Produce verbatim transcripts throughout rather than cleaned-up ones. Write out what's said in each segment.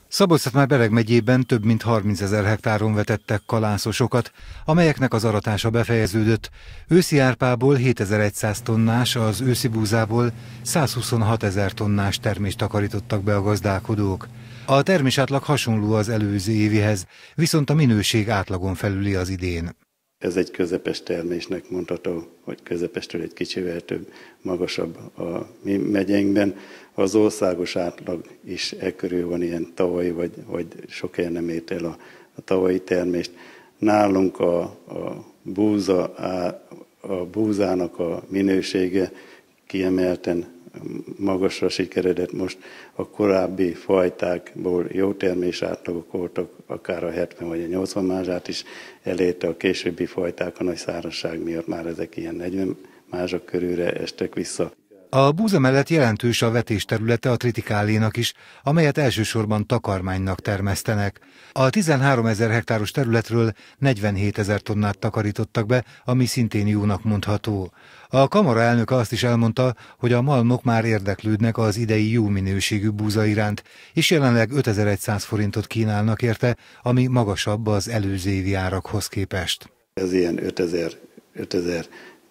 Szabolcs-Szatmár-Bereg megyében több mint harmincezer hektáron vetettek kalászosokat, amelyeknek az aratása befejeződött. Őszi árpából hétezer-száz tonnás, az őszi búzából százhuszonhatezer tonnás termést takarítottak be a gazdálkodók. A termésátlag hasonló az előző évihez, viszont a minőség átlagon felüli az idén. Ez egy közepes termésnek mondható, hogy közepestől egy kicsivel több, magasabb a mi megyénkben. Az országos átlag is e körül van, ilyen tavalyi, vagy, vagy sok helyen nem ért el a, a tavalyi termést. Nálunk a, a, búza, a, a búzának a minősége kiemelten magasra sikeredett. Most a korábbi fajtákból jó termés átlagok voltak, akár a hetven vagy a nyolcvan mázsát is elérte, a későbbi fajták a nagy szárazság miatt már ezek ilyen negyven mázsak körülre estek vissza. A búza mellett jelentős a vetésterülete a tritikálénak is, amelyet elsősorban takarmánynak termesztenek. A tizenháromezer hektáros területről negyvenhétezer tonnát takarítottak be, ami szintén jónak mondható. A kamara elnöke azt is elmondta, hogy a malmok már érdeklődnek az idei jó minőségű búza iránt, és jelenleg ötezer-száz forintot kínálnak érte, ami magasabb az előző évi árakhoz képest. Ez ilyen ötezer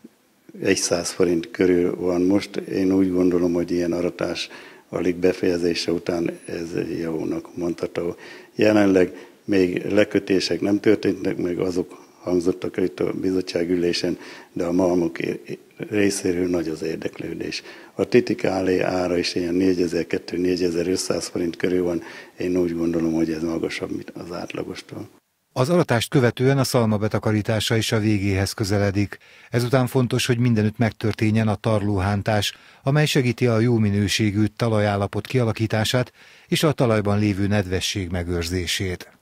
száz forint körül van most. Én úgy gondolom, hogy ilyen aratás alig befejezése után ez jónak mondható. Jelenleg még lekötések nem történtek meg, azok hangzottak itt a bizottságülésen, de a malmok részéről nagy az érdeklődés. A tritikálé ára is ilyen négyezer-kétezer-négyezerötszáz forint körül van. Én úgy gondolom, hogy ez magasabb, mint az átlagostól. Az aratást követően a szalma betakarítása is a végéhez közeledik. Ezután fontos, hogy mindenütt megtörténjen a tarlóhántás, amely segíti a jó minőségű talajállapot kialakítását és a talajban lévő nedvesség megőrzését.